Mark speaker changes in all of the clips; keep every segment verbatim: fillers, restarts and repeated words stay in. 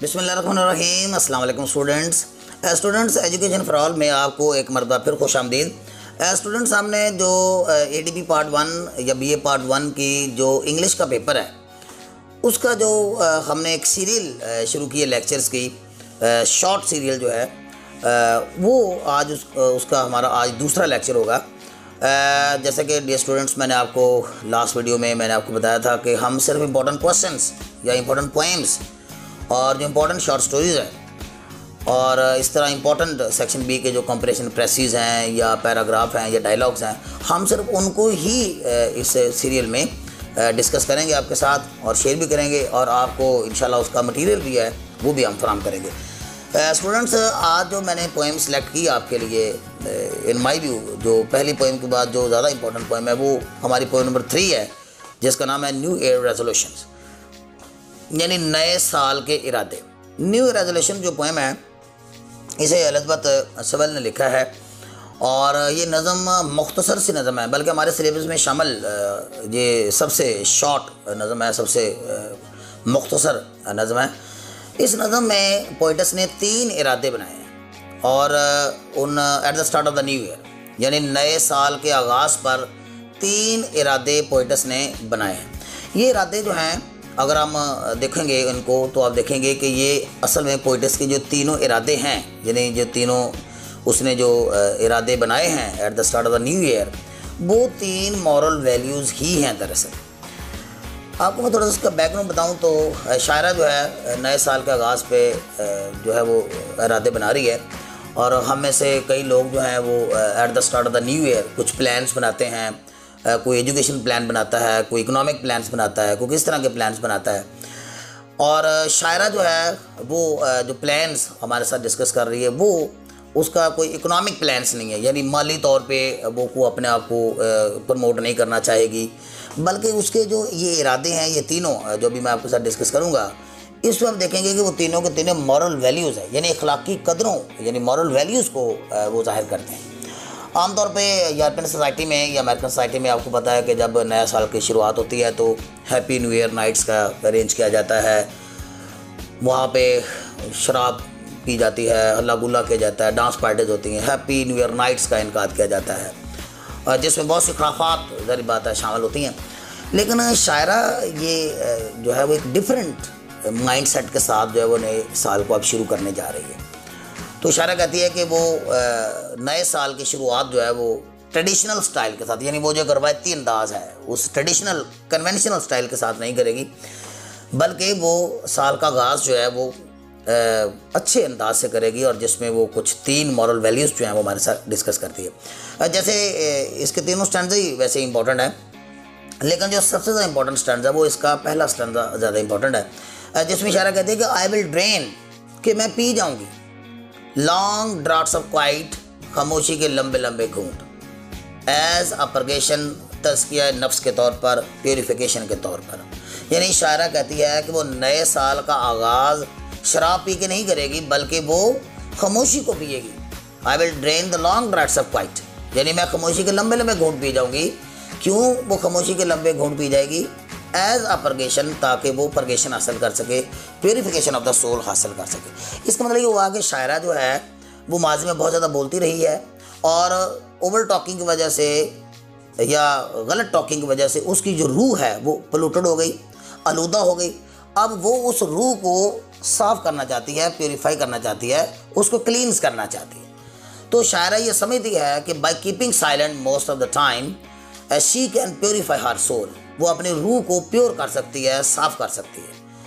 Speaker 1: बिस्मिल्लाहिर्रहमानिर्रहीम। अस्सलाम वालेकुम students. Students education for all में आपको एक मरतबा फिर खुश आमदीद। स्टूडेंट्स हमने जो A D B part one या बी ए पार्ट वन की जो इंग्लिश का पेपर है उसका जो हमने एक सीरियल शुरू की है लेक्चर्स की, शॉर्ट सीरियल जो है वो आज उस, उसका हमारा आज दूसरा लेक्चर होगा। जैसे कि डियर स्टूडेंट्स, मैंने आपको लास्ट वीडियो में मैंने आपको बताया था कि हम सिर्फ इम्पोर्टेंट क्वेश्चंस या इम्पोर्टेंट पोएम्स और जो इम्पोर्टेंट शॉर्ट स्टोरीज़ हैं और इस तरह इम्पोर्टेंट सेक्शन बी के जो कंपैरिजन प्रेसेस हैं या पैराग्राफ हैं या डायलॉग्स हैं, हम सिर्फ उनको ही इस सीरियल में डिस्कस करेंगे आपके साथ और शेयर भी करेंगे और आपको इंशाल्लाह उसका मटेरियल भी है वो भी हम फराहम करेंगे। स्टूडेंट्स, आज जो मैंने पोएम सेलेक्ट की आपके लिए, इन माय व्यू जो पहली पोएम के बाद जो ज़्यादा इंपॉर्टेंट पोएम है वो हमारी पोएम नंबर थ्री है, जिसका नाम है न्यू ईयर रेजोल्यूशंस, यानी नए साल के इरादे। न्यू ईयर रेजोल्यूशन जो पोएम है इसे एलिज़ाबेथ सेवल ने लिखा है और ये नज़म मुख्तसर सी नज़म है, बल्कि हमारे सिलेबस में शामिल ये सबसे शॉर्ट नज़म है, सबसे मुख्तसर नज़म है। इस नज़म में पोइटस ने तीन इरादे बनाए हैं और उन at the start of the new year, यानी नए साल के आगाज़ पर तीन इरादे पोइटस ने बनाए हैं। ये इरादे जो हैं अगर हम देखेंगे इनको तो आप देखेंगे कि ये असल में पोइटस के जो तीनों इरादे हैं, यानी जो तीनों उसने जो इरादे बनाए हैं at the start of the new year, वो तीन मॉरल वैल्यूज़ ही हैं। दरअसल आपको मैं थोड़ा सा इसका बैकग्राउंड बताऊं तो शायरा जो है नए साल के आगाज़ पे जो है वो इरादे बना रही है और हम में से कई लोग जो हैं वो at the start of the new year कुछ प्लान्स बनाते हैं, कोई एजुकेशन प्लान बनाता है, कोई इकोनॉमिक प्लान्स बनाता है, कोई किस तरह के प्लान्स बनाता है। और शायरा जो है वो जो प्लान्स हमारे साथ डिस्कस कर रही है वो उसका कोई इकोनॉमिक प्लान्स नहीं है, यानी माली तौर पे वो को अपने आप को प्रमोट नहीं करना चाहेगी, बल्कि उसके जो ये इरादे हैं ये तीनों जो भी मैं आपके साथ डिस्कस करूँगा इसमें हम देखेंगे कि वो तीनों के तीनों मॉरल वैल्यूज़ है, यानी अखलाकी कदरों यानी मॉरल वैल्यूज़ को वो जाहिर करते हैं। आमतौर पे यूरोपियन सोसाइटी में या अमेरिकन सोसाइटी में आपको पता है कि जब नया साल की शुरुआत होती है तो हैप्पी न्यू ईयर नाइट्स का अरेंज किया जाता है, वहाँ पे शराब पी जाती है, हल्ला गुल्ला किया जाता है, डांस पार्टीज होती हैं, हैप्पी न्यू ईयर नाइट्स का इनकाद किया जाता है जिसमें बहुत सी खुराफात ज़ाहिर बात है शामिल होती हैं। लेकिन शायरा ये जो है वो एक डिफरेंट माइंड सेट के साथ जो है वो नए साल को अब शुरू करने जा रही है। तो शायरा कहती है कि वो नए साल की शुरुआत जो है वो ट्रेडिशनल स्टाइल के साथ, यानी वो जो रवायती अंदाज़ है उस ट्रेडिशनल कन्वेंशनल स्टाइल के साथ नहीं करेगी, बल्कि वो साल का आगाज़ जो है वो अच्छे अंदाज से करेगी और जिसमें वो कुछ तीन मॉरल वैल्यूज़ जो हैं वो हमारे साथ डिस्कस करती है। जैसे इसके तीनों स्टैंड्स ही वैसे इंपॉर्टेंट है, लेकिन जो सबसे ज़्यादा इंपॉर्टेंट स्टैंड है वो इसका पहला स्टैंड ज़्यादा इंपॉर्टेंट है, जिसमें इशारा कहते हैं कि आई विल ड्रेन, कि मैं पी जाऊँगी, लॉन्ग ड्राफ्ट्स ऑफ क्वाइट, खामोशी के लंबे लंबे घूंट, एज अ परगेशन, तज़किया नफ्स के तौर पर, प्योरीफिकेशन के तौर पर। यानी शायरा कहती है कि वो नए साल का आगाज़ शराब पी के नहीं करेगी बल्कि वो खामोशी को पिएगी। I will drain the long draughts of quiet, यानी मैं खामोशी के लंबे लंबे घूंट पी जाऊँगी। क्यों वो खामोशी के लंबे घूंट पी जाएगी? एज अ परगेशन, ताकि वो परगेशन हासिल कर सके, प्योरीफिकेशन ऑफ द सोल हासिल कर सके। इसका मतलब ये हुआ कि शायरा जो है वो माजी में बहुत ज़्यादा बोलती रही है और ओवर टॉकिंग की वजह से या गलत टॉकिंग की वजह से उसकी जो रूह है वो पोल्यूटेड हो गई, आलूदा हो गई। अब वो उस रूह को साफ़ करना चाहती है, प्योरीफाई करना चाहती है, उसको क्लींस करना चाहती है। तो शायरा ये समझती है कि by keeping silent most of the time she can purify her soul, वो अपनी रूह को प्योर कर सकती है, साफ़ कर सकती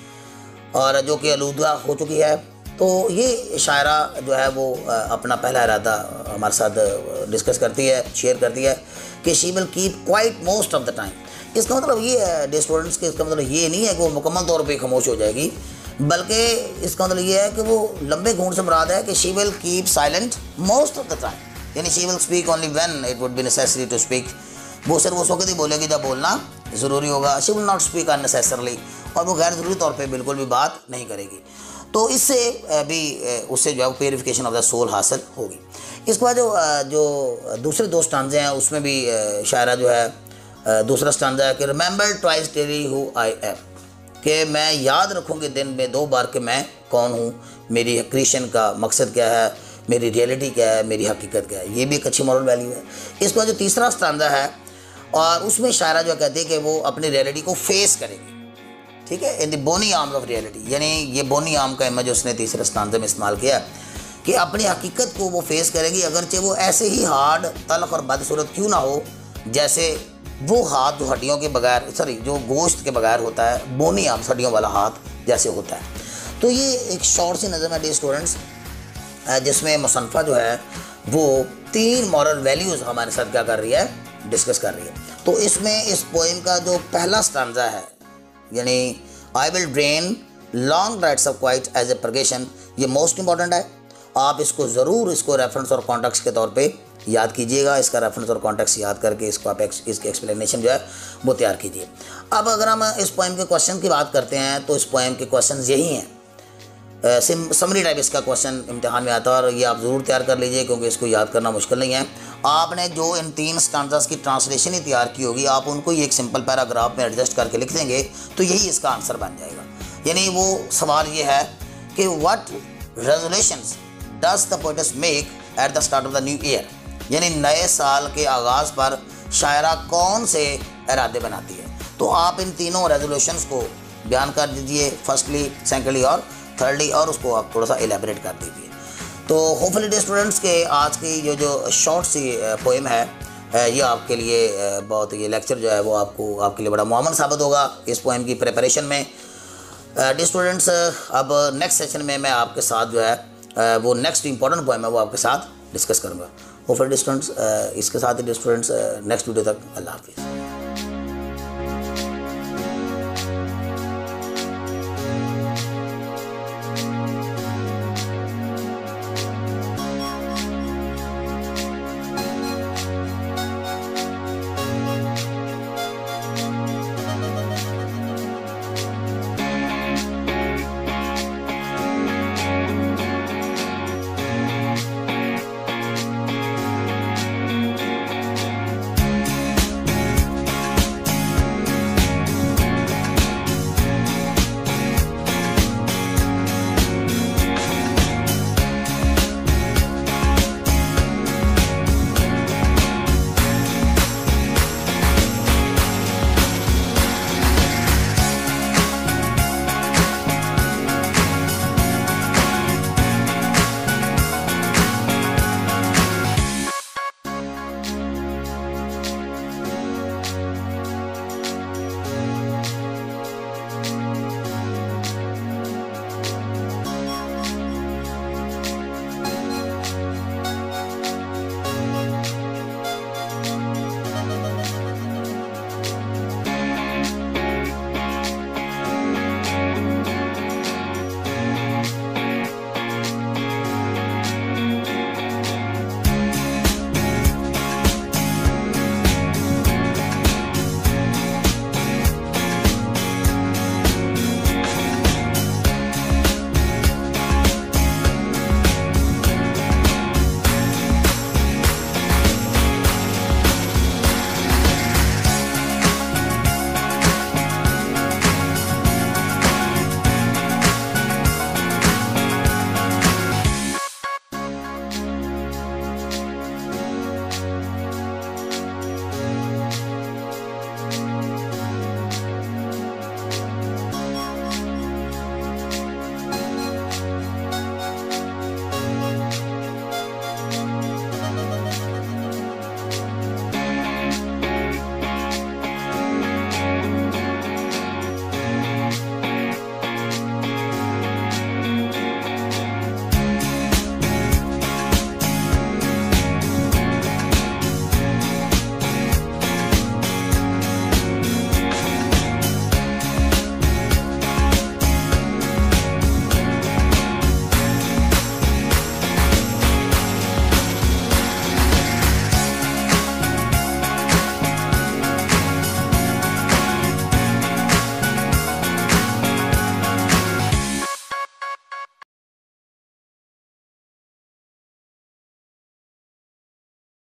Speaker 1: है और जो कि आलूदा हो चुकी है। तो ये शायरा जो है वो अपना पहला इरादा हमारे साथ डिस्कस करती है, शेयर करती है कि she will keep quiet most of the time. इसका मतलब ये है डे स्टूडेंट्स के, इसका मतलब ये नहीं है कि वो मुकम्मल तौर पे खामोश हो जाएगी, बल्कि इसका मतलब ये है कि वो लंबे घूंट से मुराद है कि she will keep silent most of the time, यानी she will speak only when it would be necessary to speak. वो सिर्फ उस वक्त ही बोलेगी जब बोलना ज़रूरी होगा। She will not speak unnecessarily, और वो गैर ज़रूरी तौर पे बिल्कुल भी बात नहीं करेगी। तो इससे भी उससे जो है प्योरीफिकेशन ऑफ द सोल हासिल होगी। इसके बाद जो जो दूसरे दो स्टांजे हैं उसमें भी शायरा जो है दूसरा स्टांजा है कि remember twice daily who I am, कि मैं याद रखूँगी दिन में दो बार कि मैं कौन हूँ, मेरी क्रिएशन का मकसद क्या है, मेरी रियलिटी क्या है, मेरी हकीकत क्या है। ये भी एक अच्छी मॉरल वैल्यू है। इसका जो तीसरा स्टांजा है और उसमें शायरा जो कहती है कि वो अपनी रियलिटी को फेस करेगी, ठीक है, in the bony arms of reality, यानी ये बोनी आर्म का इमेज उसने तीसरे स्टांजे में इस्तेमाल किया कि अपनी हकीकत को वो फेस करेगी, अगरचे वो ऐसे ही हार्ड, तलख और बदसूरत क्यों ना हो जैसे वो हाथ जो हड्डियों के बगैर, सॉरी जो गोश्त के बगैर होता है, बोनी आर्म हड्डियों वाला हाथ जैसे होता है। तो ये एक शॉर्ट सी नज़म है डी स्टूडेंट्स, जिसमें मुसन्फ़ा जो है वो तीन मॉरल वैल्यूज़ हमारे साथ क्या कर रही है, डिस्कस कर रही है। तो इसमें इस पोएम का जो पहला स्टांजा है यानी I will drain long rights of quiet as a purgation, ये मोस्ट इंपॉर्टेंट है। आप इसको ज़रूर इसको रेफरेंस और कॉन्टेक्स्ट के तौर पे याद कीजिएगा। इसका रेफरेंस और कॉन्टेक्स्ट याद करके इसको आप इसकी एक्सप्लेनेशन जो है वो तैयार कीजिए। अब अगर हम इस पोएम के क्वेश्चन की बात करते हैं तो इस पोएम के क्वेश्चन यही हैं, समरी टाइप इसका क्वेश्चन इम्तिहान में आता है और ये आप ज़रूर तैयार कर लीजिए क्योंकि इसको याद करना मुश्किल नहीं है। आपने जो इन तीन स्टांजास की ट्रांसलेशन ही तैयार की होगी, आप उनको ही एक सिंपल पैराग्राफ में एडजस्ट करके लिख देंगे तो यही इसका आंसर बन जाएगा। यानी वो सवाल ये है कि what resolutions does the poets make at the start of the new year, यानी नए साल के आगाज़ पर शायरा कौन से इरादे बनाती है। तो आप इन तीनों रेजोल्यूशंस को बयान कर दीजिए, फर्स्टली, सेकेंडली और थर्डली, और उसको आप थोड़ा सा एलेबरेट कर दीजिए। तो होपफुली डे स्टूडेंट्स के आज की जो जो शॉर्ट सी पोएम है ये आपके लिए बहुत, ये लेक्चर जो है वो आपको आपके लिए बड़ा मुआवन साबित होगा इस पोएम की प्रिपरेशन में। डे स्टूडेंट्स अब नेक्स्ट सेशन में मैं आपके साथ जो है वो नेक्स्ट इंपॉर्टेंट पोएम है वो आपके साथ डिस्कस करूँगा। होपफुली डे स्टूडेंट्स इसके साथ ही डे स्टूडेंट्स नेक्स्ट वीडियो तक अल्लाह हाफिज़।